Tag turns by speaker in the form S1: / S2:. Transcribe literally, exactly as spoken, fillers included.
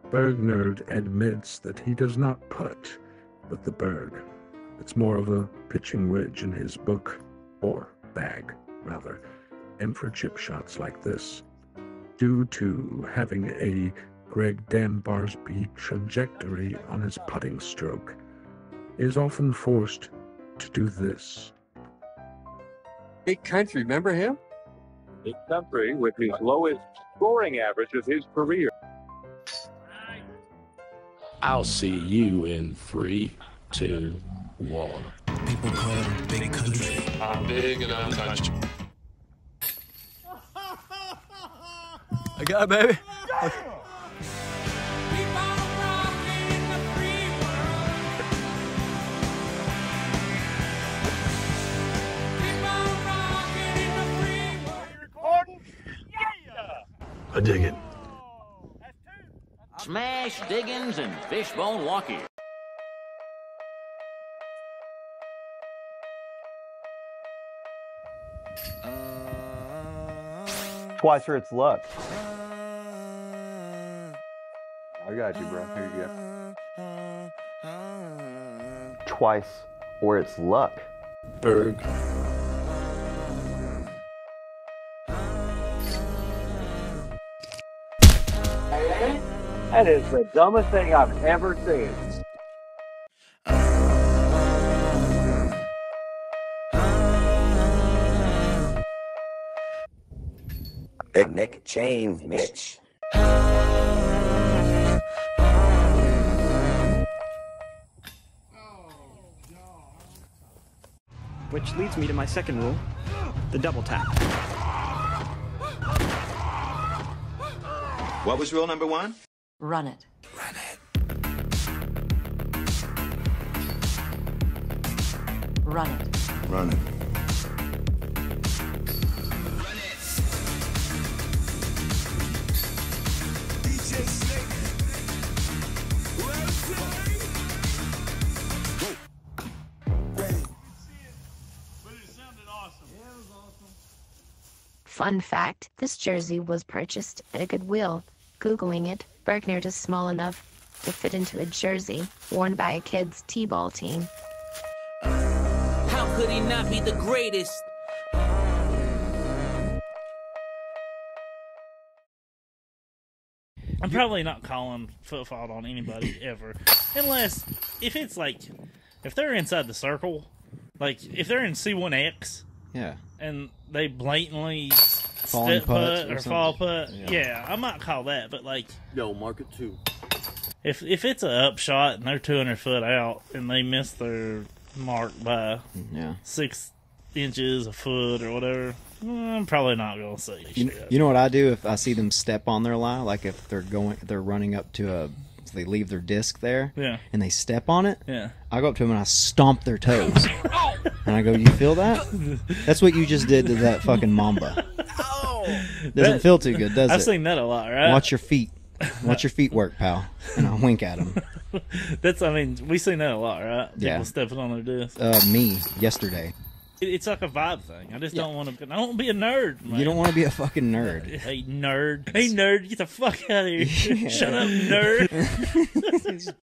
S1: BergNerd admits that he does not putt with the Berg. It's more of a pitching wedge in his book, or bag, rather, and for chip shots like this, due to having a Greg Danbarsby trajectory on his putting stroke, is often forced to do this.
S2: Big Country, remember him?
S3: Big Country with his lowest scoring average of his career.
S4: I'll see you in three, two, one.
S5: People call it Big Country.
S4: I'm big and I'm country.
S6: I got it, baby.
S5: I dig it.
S7: Smash, Diggins, and Fishbone Walkie.
S8: Twice or it's luck. I got you, bro. Here you go. Twice or it's luck.
S4: Berg.
S3: That is the dumbest thing I've ever seen.
S9: Big Nick Chain Mitch.
S10: Which leads me to my second rule, the double tap.
S11: What was rule number one?
S12: Run it.
S11: Run it.
S12: Run it.
S11: Run it.
S13: Fun fact, this jersey was purchased at a Goodwill. Googling it, BergNerd is small enough to fit into a jersey worn by a kid's t-ball team.
S7: How could he not be the greatest?
S14: I'm probably not calling foot fault on anybody ever. Unless, if it's like, if they're inside the circle, like, if they're in C one X,
S6: yeah,
S14: and they blatantly
S6: Falling
S14: step
S6: putts
S14: putt
S6: or
S14: or fall
S6: something.
S14: putt,
S6: Yeah.
S14: yeah, I might call that, but like,
S2: Yo, mark it too.
S14: if if it's a upshot and they're two hundred foot out and they miss their mark by
S6: Yeah.
S14: six inches, a foot, or whatever, I'm probably not going to say
S6: You,
S14: shit.
S6: you know what I do if I see them step on their line? Like if they're going, they're running up to a, they leave their disc there,
S14: Yeah.
S6: and they step on it.
S14: Yeah.
S6: I go up to them and I stomp their toes, and I go, "You feel that? That's what you just did to that fucking mamba. Doesn't
S14: That-
S6: feel too good, does
S14: I've
S6: it?
S14: seen that a lot, right?
S6: Watch your feet. Watch your feet work, pal." And I wink at them.
S14: That's, I mean, we've seen that a lot, right? People
S6: Yeah.
S14: stepping on their disc.
S6: Uh, me yesterday.
S14: It- It's like a vibe thing. I just don't want to. I don't want to be a nerd, man.
S6: You don't want to be a fucking nerd.
S14: Hey, nerd. Hey, nerd. Get the fuck out of here.
S6: Yeah.
S14: Shut up, nerd.